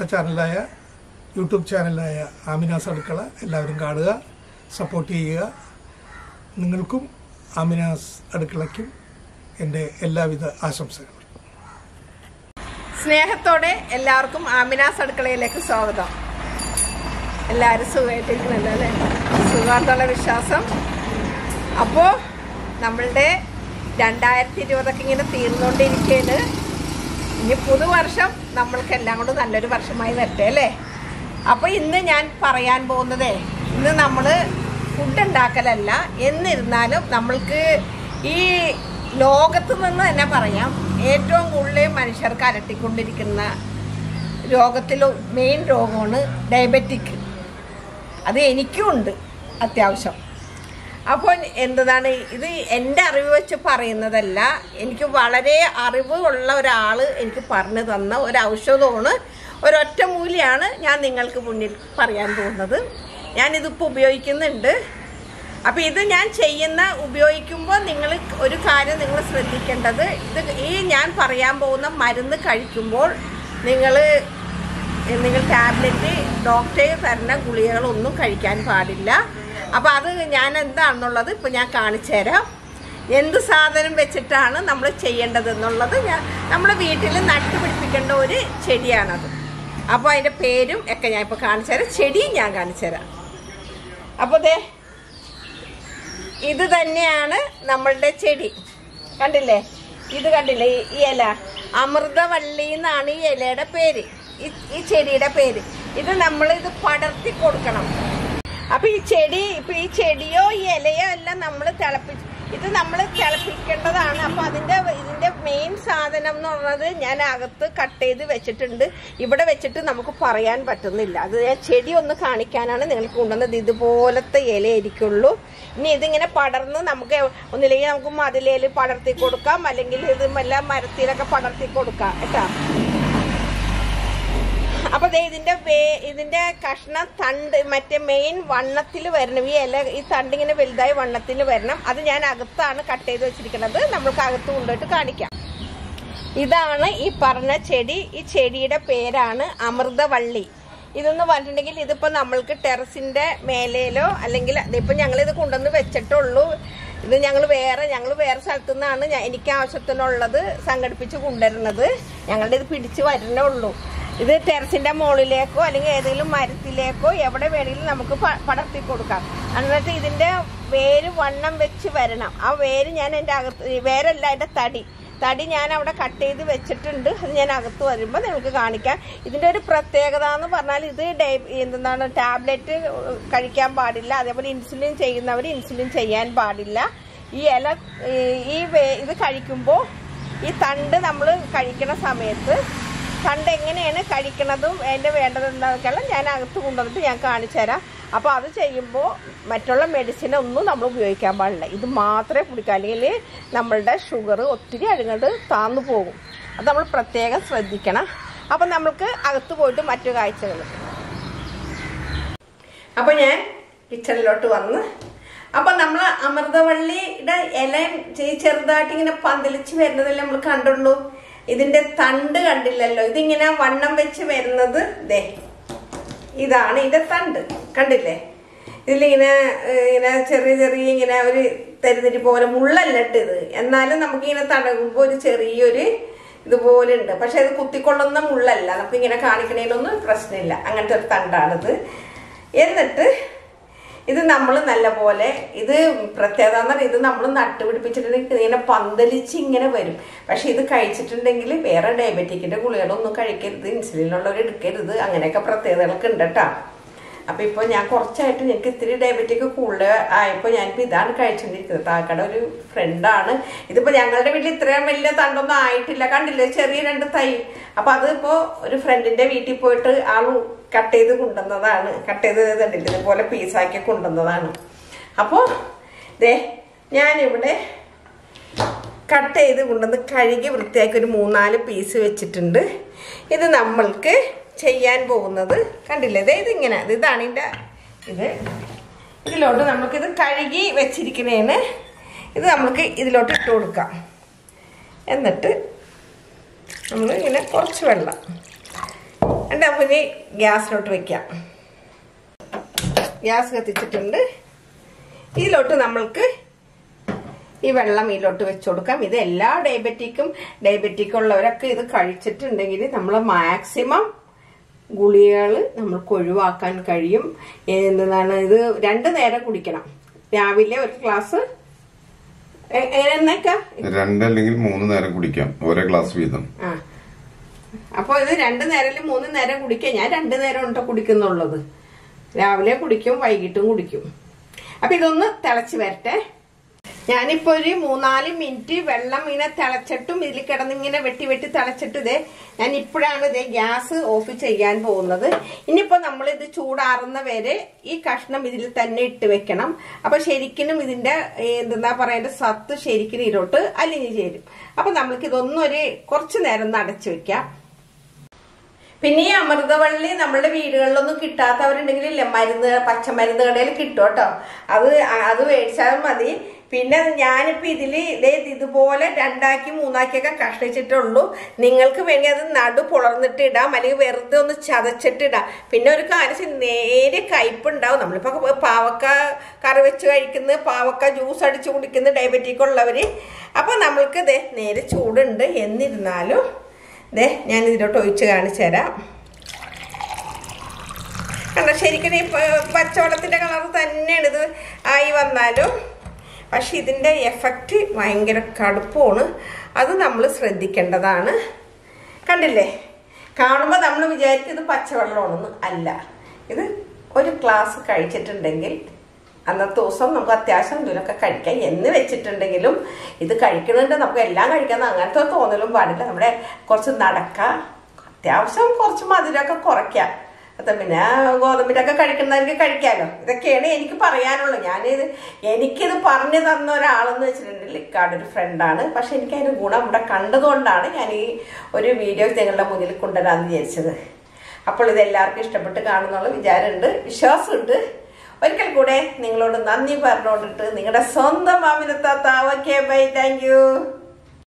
ചാനലായ YouTube ചാനലായ Amina's അടുക്കള എല്ലാവരും കാണുക, സപ്പോർട്ട് ചെയ്യുക. നിങ്ങൾക്കും ആമിനാസ് അടുക്കളയ്ക്കും എൻ്റെ എല്ലാവിധ ആശംസകളും. സ്നേഹത്തോടെ എല്ലാവർക്കും ആമിനാസ് അടുക്കളയിലേക്ക് സ്വാഗതം. എല്ലാവരും സുഖമായിട്ടിരിക്കണല്ലോ അല്ലേ? സുഖമാണെന്നുള്ള വിശ്വാസം. അപ്പോൾ നമ്മളുടെ 2020 ഇങ്ങനെ തീർന്നുകൊണ്ടിരിക്കുകയാണ്. ഇനി പുതുവർഷം നമ്മൾക്കെല്ലാം കൊണ്ട് നല്ലൊരു വർഷമായി വരട്ടെ അല്ലേ? അപ്പോൾ ഇന്ന് ഞാൻ പറയാൻ പോകുന്നതേ, ഇന്ന് നമ്മൾ ഫുഡ് ഉണ്ടാക്കലല്ല, എന്നിരുന്നാലും നമ്മൾക്ക് ഈ ലോകത്ത് നിന്ന് തന്നെ പറയാം, ഏറ്റവും കൂടുതൽ മനുഷ്യർക്ക് അലട്ടിക്കൊണ്ടിരിക്കുന്ന രോഗത്തിൽ മെയിൻ രോഗമാണ് ഡയബറ്റിക്. അത് എനിക്കും ഉണ്ട് അത്യാവശ്യം. അപ്പോൾ എന്താണ് ഇത്, എൻ്റെ അറിവ് വെച്ച് പറയുന്നതല്ല, എനിക്ക് വളരെ അറിവ് ഉള്ള ഒരാൾ എനിക്ക് പറഞ്ഞു തന്ന ഒരു ഔഷധമാണ്, ഒരൊറ്റമൂലിയാണ് ഞാൻ നിങ്ങൾക്ക് മുന്നിൽ പറയാൻ പോകുന്നത്. ഞാനിതിപ്പോൾ ഉപയോഗിക്കുന്നുണ്ട്. അപ്പോൾ ഇത് ഞാൻ ഉപയോഗിക്കുമ്പോൾ നിങ്ങൾ ഒരു കാര്യം നിങ്ങൾ ശ്രദ്ധിക്കേണ്ടത്, ഈ ഞാൻ പറയാൻ പോകുന്ന മരുന്ന് കഴിക്കുമ്പോൾ നിങ്ങൾ ടാബ്ലറ്റ് ഡോക്ടർ തരുന്ന ഗുളികകളൊന്നും കഴിക്കാൻ പാടില്ല. അപ്പോൾ അത് ഞാൻ എന്താണെന്നുള്ളത് ഇപ്പോൾ ഞാൻ കാണിച്ചു തരാം. എന്ത് സാധനം വെച്ചിട്ടാണ് നമ്മൾ ചെയ്യേണ്ടതെന്നുള്ളത് നമ്മുടെ വീട്ടിൽ നട്ടുപിടിപ്പിക്കേണ്ട ഒരു ചെടിയാണത്. അപ്പോൾ അതിൻ്റെ പേരും ഒക്കെ ഞാൻ ഇപ്പോൾ കാണിച്ചു തരാം, ചെടിയും ഞാൻ കാണിച്ചു തരാം. അപ്പോൾ ഇത് തന്നെയാണ് നമ്മളുടെ ചെടി. കണ്ടില്ലേ? ഇത് കണ്ടില്ലേ? ഈ ഇല അമൃതവള്ളി എന്നാണ് ഈ ഇലയുടെ പേര്, ഈ ചെടിയുടെ പേര്. ഇത് നമ്മളിത് പടർത്തി കൊടുക്കണം. അപ്പോൾ ഈ ചെടിയോ ഈ ഇലയോ എല്ലാം നമ്മൾ തിളപ്പിക്കേണ്ടതാണ്. അപ്പോൾ ഇതിൻ്റെ മെയിൻ സാധനം എന്ന് പറയുന്നത് ഞാൻ അകത്ത് കട്ട് ചെയ്ത് വെച്ചിട്ടുണ്ട്. ഇവിടെ വെച്ചിട്ട് നമുക്ക് പറയാൻ പറ്റുന്നില്ല. അത് ചെടി ഒന്ന് കാണിക്കാനാണ് നിങ്ങൾക്ക് കൊണ്ടുവന്നത്. ഇതുപോലത്തെ ഇലയായിരിക്കുള്ളൂ. ഇനി ഇതിങ്ങനെ പടർന്ന് നമുക്ക് ഒന്നില്ലെങ്കിൽ നമുക്ക് മതിലേൽ പടർത്തി കൊടുക്കാം, അല്ലെങ്കിൽ ഇത് എല്ലാം മരത്തിലൊക്കെ പടർത്തി കൊടുക്കാം കേട്ടോ. അപ്പോൾ ഇതിന്റെ കഷ്ണം തണ്ട് മറ്റേ മെയിൻ വണ്ണത്തിൽ വരണം. ഈ തണ്ട് ഇങ്ങനെ വലുതായി വണ്ണത്തിൽ വരണം. അത് ഞാൻ അകത്താണ് കട്ട് ചെയ്ത് വെച്ചിരിക്കുന്നത്. നമ്മൾക്ക് അകത്ത് കൊണ്ടുപോയിട്ട് കാണിക്കാം. ഇതാണ് ഈ പറഞ്ഞ ചെടി. ഈ ചെടിയുടെ പേരാണ് അമൃതവള്ളി. ഇതെന്ന് പറഞ്ഞിട്ടുണ്ടെങ്കിൽ ഇതിപ്പോൾ നമ്മൾക്ക് ടെറസിന്റെ മേലേലോ അല്ലെങ്കിൽ ഇതിപ്പോൾ ഞങ്ങളിത് കൊണ്ടുവന്ന് വെച്ചിട്ടുള്ളൂ. ഇത് ഞങ്ങൾ വേറെ സ്ഥലത്തു നിന്നാണ് എനിക്ക് ആവശ്യത്തിനുള്ളത് സംഘടിപ്പിച്ച് കൊണ്ടുവരുന്നത്. ഞങ്ങളുടെ ഇത് പിടിച്ച് വരുന്നേ ഉള്ളൂ. ഇത് ടെറസിന്റെ മുകളിലേക്കോ അല്ലെങ്കിൽ ഏതെങ്കിലും മരത്തിലേക്കോ എവിടെ വേണമെങ്കിലും നമുക്ക് പടർത്തി കൊടുക്കാം. എന്നിട്ട് ഇതിന്റെ വേര് വണ്ണം വെച്ച് വരണം. ആ വേര് ഞാൻ എൻ്റെ വേരല്ല, അതിന്റെ തടി ഞാൻ അവിടെ കട്ട് ചെയ്ത് വെച്ചിട്ടുണ്ട്. അത് ഞാൻ അകത്ത് വരുമ്പോൾ നിങ്ങൾക്ക് കാണിക്കാം. ഇതിന്റെ ഒരു പ്രത്യേകത എന്ന് പറഞ്ഞാൽ ഇത് എന്താണ്, ടാബ്ലറ്റ് കഴിക്കാൻ പാടില്ല. അതേപോലെ ഇൻസുലിൻ ചെയ്യുന്നവർ ഇൻസുലിൻ ചെയ്യാൻ പാടില്ല. ഈ ഇല ഇത് കഴിക്കുമ്പോൾ ഈ തണ്ട് നമ്മൾ കഴിക്കുന്ന സമയത്ത് തണ്ട് എങ്ങനെയാണ് കഴിക്കണതും അതിൻ്റെ വേണ്ടതെന്നൊക്കെല്ലാം ഞാൻ അകത്ത് കൊണ്ടുവന്നിട്ട് ഞാൻ കാണിച്ചു തരാം. അപ്പോൾ അത് ചെയ്യുമ്പോൾ മറ്റുള്ള മെഡിസിനൊന്നും നമ്മൾ ഉപയോഗിക്കാൻ പാടില്ല. ഇത് മാത്രമേ കുടിക്കാം, അല്ലെങ്കിൽ നമ്മളുടെ ഷുഗർ ഒത്തിരി അങ്ങോട്ട് താന്നു പോകും. അത് നമ്മൾ പ്രത്യേകം ശ്രദ്ധിക്കണം. അപ്പം നമ്മൾക്ക് അകത്ത് പോയിട്ട് മറ്റു കാഴ്ചകൾ. അപ്പോൾ ഞാൻ കിച്ചണിലോട്ട് വന്ന്, അപ്പം നമ്മൾ അമൃതവള്ളിയുടെ ഇല ചെറുതായിട്ട് ഇങ്ങനെ പന്തലിച്ച് വരുന്നതല്ലേ നമ്മൾ കണ്ടുള്ളൂ. ഇതിന്റെ തണ്ട് കണ്ടില്ലല്ലോ. ഇതിങ്ങനെ വണ്ണം വെച്ച് വരുന്നത് ഇതാണ് ഇതിന്റെ തണ്ട്. കണ്ടില്ലേ? ഇതിലിങ്ങനെ ചെറിയ ഇങ്ങനെ ഒരു തരിതരി പോലെ മുള്ളല്ല ഇട്ടത്. എന്നാലും നമുക്കിങ്ങനെ തടകുമ്പോൾ ഒരു ചെറിയൊരു ഇതുപോലെ ഉണ്ട്. പക്ഷെ ഇത് കുത്തിക്കൊള്ളുന്ന മുള്ളല്ല. നമുക്കിങ്ങനെ കാണിക്കണേലൊന്നും പ്രശ്നമില്ല. അങ്ങനത്തെ ഒരു തണ്ടാണിത്. എന്നിട്ട് ഇത് നമ്മൾ നല്ല പോലെ, ഇത് പ്രത്യേകത എന്ന് പറഞ്ഞാൽ ഇത് നമ്മൾ നട്ടുപിടിപ്പിച്ചിട്ടുണ്ടെങ്കിൽ ഇങ്ങനെ പന്തലിച്ച് ഇങ്ങനെ വരും. പക്ഷെ ഇത് കഴിച്ചിട്ടുണ്ടെങ്കിൽ വേറെ ഡയബറ്റിക്കിന്റെ ഗുളികളൊന്നും കഴിക്കരുത്, ഇൻസുലിനുള്ളവർ എടുക്കരുത്. അങ്ങനെയൊക്കെ പ്രത്യേകതകളൊക്കെ ഉണ്ട് കേട്ടോ. അപ്പോൾ ഇപ്പോൾ ഞാൻ കുറച്ചായിട്ട് എനിക്ക് ഇത്തിരി ഡയബറ്റിക് കൂടുതൽ ആയപ്പോൾ ഞാനിപ്പോൾ ഇതാണ് കഴിച്ചുകൊണ്ടിരിക്കുന്നത്. താക്കടെ ഒരു ഫ്രണ്ടാണ്. ഇതിപ്പോൾ ഞങ്ങളുടെ വീട്ടിൽ ഇത്രയും വലിയ തണ്ടൊന്നും ആയിട്ടില്ല. കണ്ടില്ലേ? ചെറിയ 2 തൈ. അപ്പോൾ അതിപ്പോൾ ഒരു ഫ്രണ്ടിന്റെ വീട്ടിൽ പോയിട്ട് ആൾ കട്ട് ചെയ്ത് കൊണ്ടുവന്നതാണ്. കട്ട് ചെയ്ത് കണ്ടില്ല, ഇതുപോലെ പീസാക്കി കൊണ്ടുവന്നതാണ്. അപ്പോൾ ഞാനിവിടെ കട്ട് ചെയ്ത് കൊണ്ടുവന്ന് കഴുകി വൃത്തിയാക്കി ഒരു 3-4 പീസ് വെച്ചിട്ടുണ്ട്. ഇത് നമ്മൾക്ക് ചെയ്യാൻ പോകുന്നത് കണ്ടില്ലേ? ഇതിങ്ങനെ ഇതാണ് ഇതിലോട്ട് നമുക്കിത് കഴുകി വെച്ചിരിക്കുന്നതിന് ഇത് നമുക്ക് ഇതിലോട്ട് ഇട്ട് കൊടുക്കാം. എന്നിട്ട് നമ്മൾ ഇങ്ങനെ കുറച്ച് വെള്ളം നമുക്കിനി ഗ്യാസിലോട്ട് വെക്കാം. ഗ്യാസ് കത്തിച്ചിട്ടുണ്ട്. ഇതിലോട്ട് നമ്മൾക്ക് ഈ വെള്ളം ഇതിലോട്ട് വെച്ചു കൊടുക്കാം. ഇത് എല്ലാ ഡയബറ്റിക് ഉള്ളവരൊക്കെ ഇത് കഴിച്ചിട്ടുണ്ടെങ്കിൽ നമ്മൾ മാക്സിമം ഗുളികകൾ നമ്മൾക്ക് ഒഴിവാക്കാൻ കഴിയും. എന്താണ് ഇത് 2 നേരം കുടിക്കണം. രാവിലെ ഒരു ഗ്ലാസ്, 2 അല്ലെങ്കിൽ 3 നേരം കുടിക്കാം, ഓരോ ഗ്ലാസ് വീതം. അപ്പൊ ഇത് 2 നേരം 3 നേരം കുടിക്കാം. ഞാൻ 2 നേരം ഉണ്ടോ കുടിക്കുന്നുള്ളത്. രാവിലെ കുടിക്കും, വൈകിട്ടും കുടിക്കും. അപ്പൊ ഇതൊന്ന് തിളച്ച് വരട്ടെ. ഞാനിപ്പോ ഒരു 3-4 മിനിറ്റ് വെള്ളം ഇങ്ങനെ തിളച്ചിട്ടും ഇതിൽ കിടന്നിങ്ങനെ വെട്ടി തിളച്ചിട്ട് ഇതേ ഞാൻ ഇപ്പോഴാണ് ഇതേ ഗ്യാസ് ഓഫ് ചെയ്യാൻ പോകുന്നത്. ഇനിയിപ്പോ നമ്മൾ ഇത് ചൂടാറുന്ന വരെ ഈ കഷ്ണം ഇതിൽ തന്നെ ഇട്ട് വെക്കണം. അപ്പൊ ശരിക്കും ഇതിന്റെ എന്താ പറയേണ്ട സത്ത് ശരിക്കും ഇതിലോട്ട് അലിഞ്ഞു ചേരും. അപ്പൊ നമ്മൾക്ക് ഇതൊന്നൊരു കുറച്ചു നേരം ഒന്ന് അടച്ചു വെക്കാം. പിന്നെ ഈ അമൃതവള്ളി നമ്മളുടെ വീടുകളിലൊന്നും കിട്ടാത്തവരുണ്ടെങ്കിൽ പച്ചമരുന്ന് കടയിൽ കിട്ടും കേട്ടോ. അത് മേടിച്ചാൽ മതി. പിന്നെ ഞാനിപ്പോ ഇതുപോലെ 2ആക്കി 3ആക്കിയൊക്കെ കഷ്ണിച്ചിട്ടുള്ളൂ. നിങ്ങൾക്ക് വേണ്ടി അത് നടു പുളർന്നിട്ട് ഇടാം, അല്ലെങ്കിൽ വെറുതെ ഒന്ന് ചതച്ചിട്ട് ഇടാം. പിന്നെ ഒരു കാര്യം, നേരെ കയ്പുണ്ടാവും. നമ്മളിപ്പോ പാവക്ക കറി വെച്ച് കഴിക്കുന്ന, പാവക്ക ജ്യൂസ് അടിച്ച് കുടിക്കുന്ന ഡയബറ്റിക് ഉള്ളവര്. അപ്പൊ നമ്മൾക്ക് നേരെ ചൂടുണ്ട്. എന്നിരുന്നാലും ഞാൻ ഇതിലോട്ട് ഒഴിച്ച് കാണിച്ചു തരാം. കണ്ടോ, ശരിക്കും ഈ പച്ചവെള്ളത്തിന്റെ കളർ തന്നെയാണ് ഇത് ആയി വന്നാലും, പക്ഷെ ഇതിന്റെ എഫക്റ്റ് ഭയങ്കര കടുപ്പമാണ്. അത് നമ്മൾ ശ്രദ്ധിക്കേണ്ടതാണ്. കണ്ടില്ലേ, കാണുമ്പോൾ നമ്മൾ വിചാരിക്കും ഇത് പച്ചവെള്ളമാണെന്ന്. അല്ല, ഇത് ഒരു ഗ്ലാസ് കഴിച്ചിട്ടുണ്ടെങ്കിൽ അന്നത്തെ ദിവസം നമുക്ക് അത്യാവശ്യം എന്തെങ്കിലുമൊക്കെ കഴിക്കാം എന്ന് വെച്ചിട്ടുണ്ടെങ്കിലും ഇത് കഴിക്കുന്നുണ്ട്. നമുക്ക് എല്ലാം കഴിക്കാൻ അങ്ങനത്തെ തോന്നലും പാടില്ല. നമ്മുടെ കുറച്ച് നടക്കാം, അത്യാവശ്യം കുറച്ച് മധുരമൊക്കെ കുറയ്ക്കാം. പിന്നെ ഗോതമ്പിലൊക്കെ കഴിക്കുന്നവർക്ക് കഴിക്കാമല്ലോ. ഇതൊക്കെയാണ് എനിക്ക് പറയാനുള്ളത്. എനിക്കിത് പറഞ്ഞു തന്ന ഒരാളെന്ന് വെച്ചിട്ടുണ്ടെങ്കിൽ ഇക്കാടൊരു ഫ്രണ്ടാണ്. പക്ഷെ എനിക്ക് അതിന് ഗുണം ഇവിടെ കണ്ടതുകൊണ്ടാണ് ഞാൻ ഈ ഒരു വീഡിയോ നിങ്ങളുടെ മുന്നിൽ കൊണ്ടുവരാമെന്ന് വിചാരിച്ചത്. അപ്പോൾ ഇത് എല്ലാവർക്കും ഇഷ്ടപ്പെട്ട് കാണുന്നുള്ള വിചാരമുണ്ട്, വിശ്വാസമുണ്ട്. ഒരിക്കൽ കൂടെ നിങ്ങളോട് നന്ദി പറഞ്ഞുകൊണ്ടിട്ട് നിങ്ങളുടെ സ്വന്തം ആമിന താത്ത. Okay, bye, thank U.